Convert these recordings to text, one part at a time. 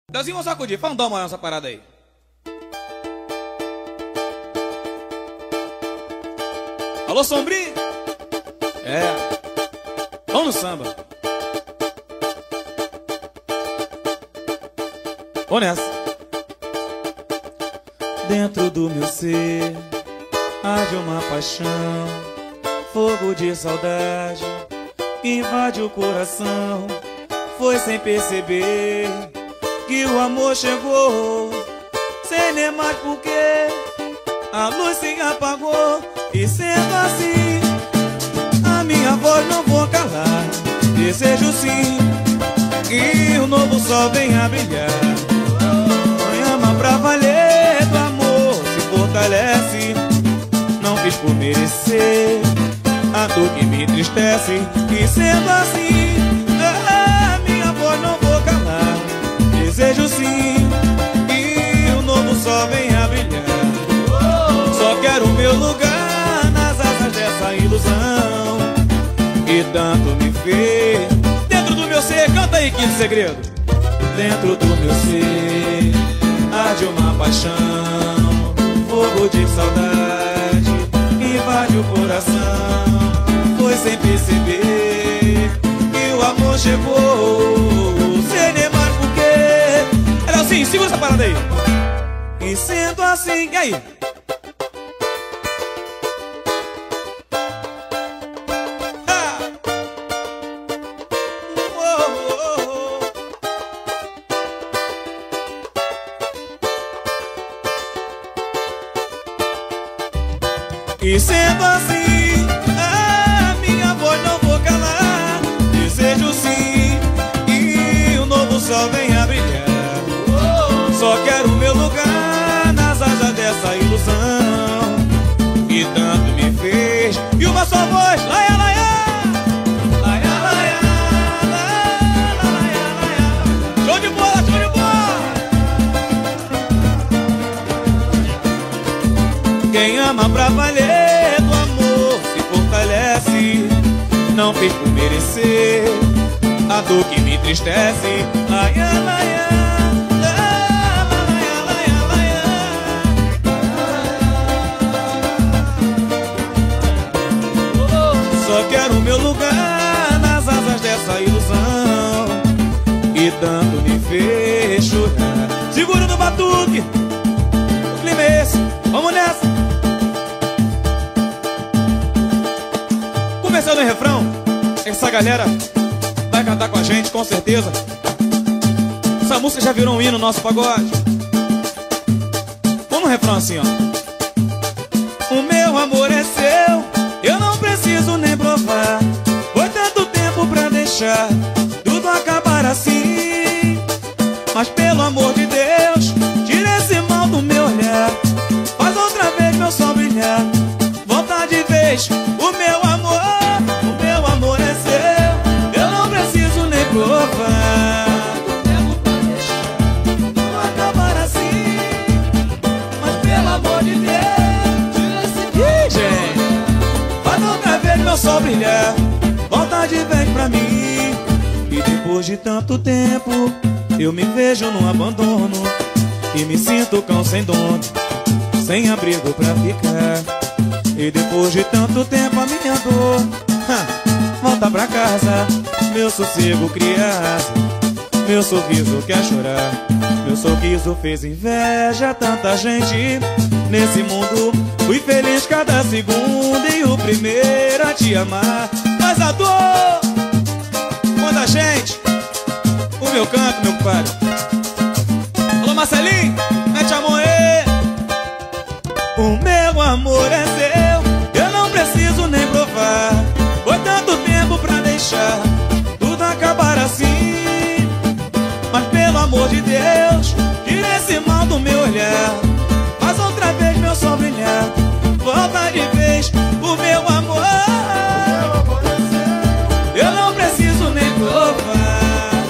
Deusinho, vamos sacudir. Vamos dar uma olhada nessa parada aí. Alô, Sombrinho? É. Vamos no samba. Vamos nessa. Dentro do meu ser arde uma paixão, fogo de saudade que invade o coração. Foi sem perceber que o amor chegou, sem nem mais porquê a luz se apagou. E sendo assim, a minha voz não vou calar. Desejo sim que o novo sol venha brilhar. Me ama pra valer, do amor se fortalece. Não fiz por merecer a dor que me entristece. E sendo assim, a minha voz não vou calar. Desejo sim que o novo sol venha brilhar. Só quero o meu lugar nas asas dessa ilusão que tanto me fez. Dentro do meu ser, canta aí, quinto segredo. Dentro do meu ser arde uma paixão, fogo de saudade que invade o coração. Foi sem perceber que o amor chegou, sem nem mais porquê. Era assim, segura essa parada aí. E sendo assim, e aí? E sendo assim, a minha voz não vou calar. Desejo sim que o novo sol venha brilhar. Só quero o meu lugar nas asas dessa ilusão que tanto me fez. E uma só voz, laia, laia, laia, laia, laia, laia. Show de bola, show de bola. Quem ama pra valer, do amor se fortalece. Não fez por merecer a dor que me entristece. Laia, laia, laia, laia, laia. Só quero o meu lugar nas asas dessa ilusão que tanto me fez chorar. Segura no batuque, o clima é esse, vamos nessa. Começando o refrão, essa galera vai cantar com a gente, com certeza. Essa música já virou um hino no nosso pagode. Vamos no refrão assim, ó. O meu amor é seu, eu não preciso nem provar. Foi tanto tempo pra deixar tudo acabar assim. Mas pelo amor de Deus, tira esse mal do meu olhar. Faz outra vez meu sol brilhar. Volta de vez, o meu amor. O meu amor é seu, eu não preciso nem provar. Tempo pra deixar tudo acabar assim. Mas pelo amor de Deus, tira esse gente, faz outra vez meu sol brilhar. Volta de vez pra mim. E depois de tanto tempo eu me vejo num abandono e me sinto cão sem dono, sem abrigo pra ficar. E depois de tanto tempo a minha dor volta pra casa, meu sossego criança, meu sorriso quer chorar. Meu sorriso fez inveja a tanta gente nesse mundo. Fui feliz cada segundo e o primeiro a te amar. Mas a dor, quando a gente, o meu canto, meu compadre. Alô, Marcelinho, mete a mão aí. O meu amor é seu, eu não preciso nem provar. Foi tanto tempo pra deixar tudo acabar assim. Mas pelo amor de Deus, tira esse mal do meu olhar. Faz outra vez meu sol brilhar. Volta de vez, o meu amor. Eu não preciso nem provar.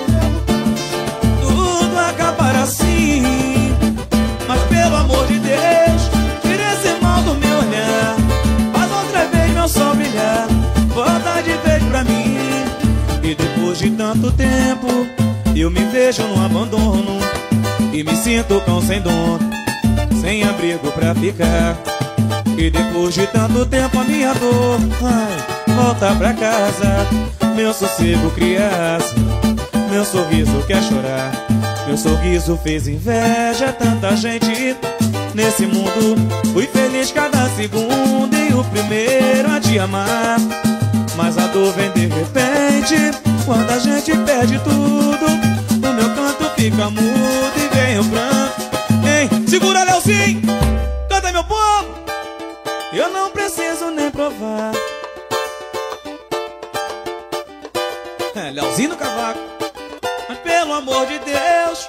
Tudo acabar assim. Mas pelo amor de Deus, tira esse mal do meu olhar. Faz outra vez meu sol brilhar. Volta de vez pra mim. E depois de tanto tempo eu me vejo no abandono e me sinto cão sem dono, sem abrigo pra ficar. E depois de tanto tempo a minha dor, ai, volta pra casa. Meu sossego criança, meu sorriso quer chorar. Meu sorriso fez inveja a tanta gente nesse mundo. Fui feliz cada segundo e o primeiro a te amar. Mas a dor vem de repente, quando a gente perde tudo. O meu canto fica mudo e vem o pranto. Ei, segura, Leozinho, canta, meu povo. Eu não preciso nem provar. É, Leozinho no cavaco. Mas pelo amor de Deus,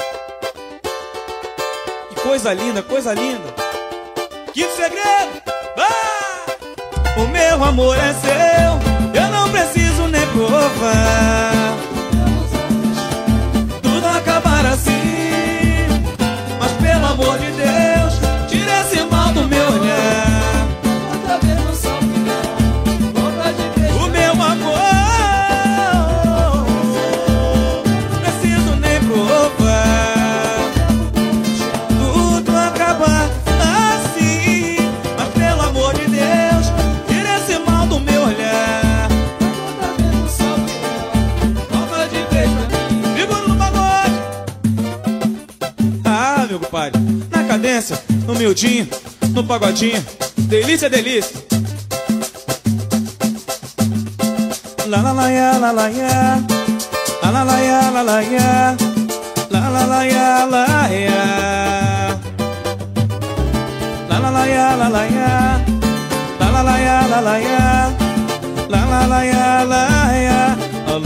que coisa linda, coisa linda. Quinto segredo, ah! O meu amor é seu, eu não preciso nem provar. Tudo acabar assim, mas pelo amor de Deus, tira esse mal do meu olhar. O meu amor, preciso nem provar. Tudo acabar assim, mas pelo amor de Deus, tira esse mal do meu olhar. Segura no pagode. Ah, meu compadre, na cadência, no miudinho, no pagodinho, delícia, delícia. La la la ya, la la ya, la la la ya, la la ya, la la la ya, la ya, la la la ya, la la ya, la la la ya, la la ya, la la la ya, la ya.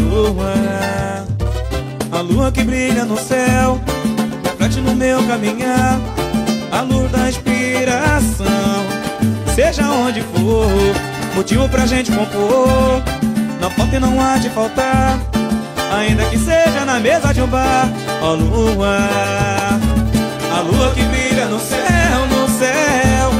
A lua que brilha no céu, reflete no meu caminhar, a luz da inspiração. Seja onde for, motivo pra gente compor. Não falta e não há de faltar, ainda que seja na mesa de um bar. Ó lua, a lua que brilha no céu, no céu,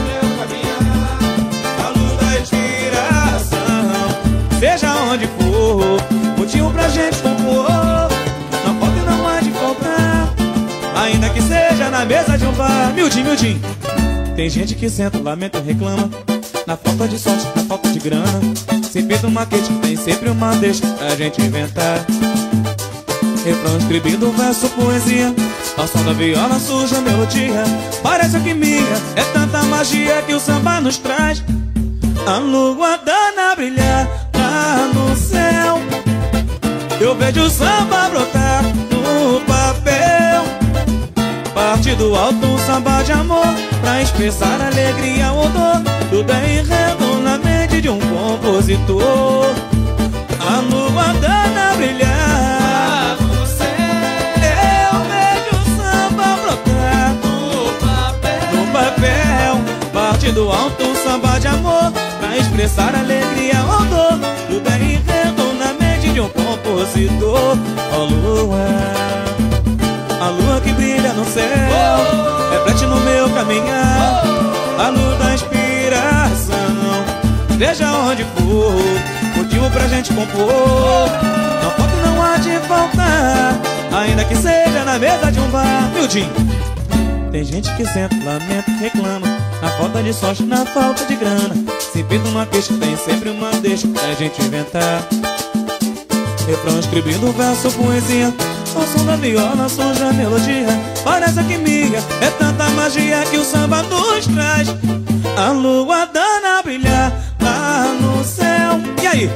a luz da inspiração. Seja onde for, motivo pra gente compor. Não falta e não há de faltar, ainda que seja na mesa de um bar. Miudinho, miudinho. Tem gente que senta, lamenta, reclama, na falta de sorte, na falta de grana. Se pinta uma queixa, tem sempre uma deixa pra gente inventar. Refrão, estribindo, verso, poesia, ao som da viola surge a melodia. Parece alquimia, é tanta magia que o samba nos traz. A lua dana a brilhar lá no céu, eu vejo o samba brotar no papel. Parte do alto um samba de amor, pra expressar alegria ou dor. Tudo é enredo na mente de um compositor. A lua dana a brilhar no céu, eu vejo o samba brotar no papel. Parte do alto um samba de amor, pra expressar alegria ou dor. Tudo é enredo na mente de um compositor. Ó lua, a lua que brilha no céu, reflete no meu caminhar, a luz da inspiração. Seja onde for, motivo pra gente compor. Não falta e não há de faltar, ainda que seja na mesa de um bar. Miudinho. Tem gente que senta, lamenta, reclama, na falta de sorte, na falta de grana. Se pinta uma queixa, tem sempre uma deixa pra gente inventar. Refrão, escrevendo verso, poesia, ao som da viola surge a melodia. Parece alquimia, é tanta magia que o samba nos traz. A lua dana a brilhar lá no céu. E aí?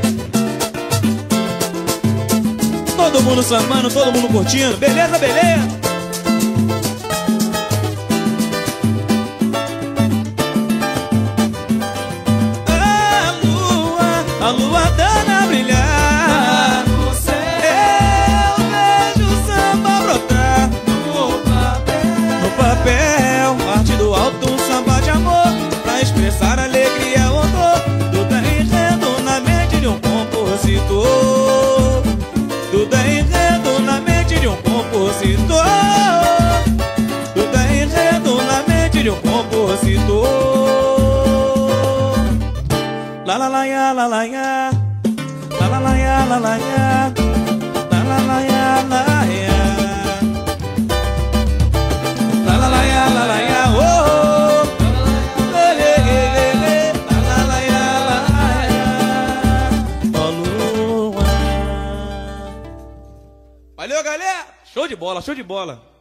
Todo mundo sambando, todo mundo curtindo. Beleza, beleza? A lua dana a brilhar no céu, eu vejo o samba brotar no papel. Parte do alto um samba de amor, pra expressar alegria ou dor. Tudo é enredo na mente de um compositor. Tudo é enredo na mente de um compositor. Tudo é enredo na mente de um compositor. La la la ya, la la ya, la la la ya, la la ya, la la la ya, la ya. Valeu, galera! Show de bola, show de bola!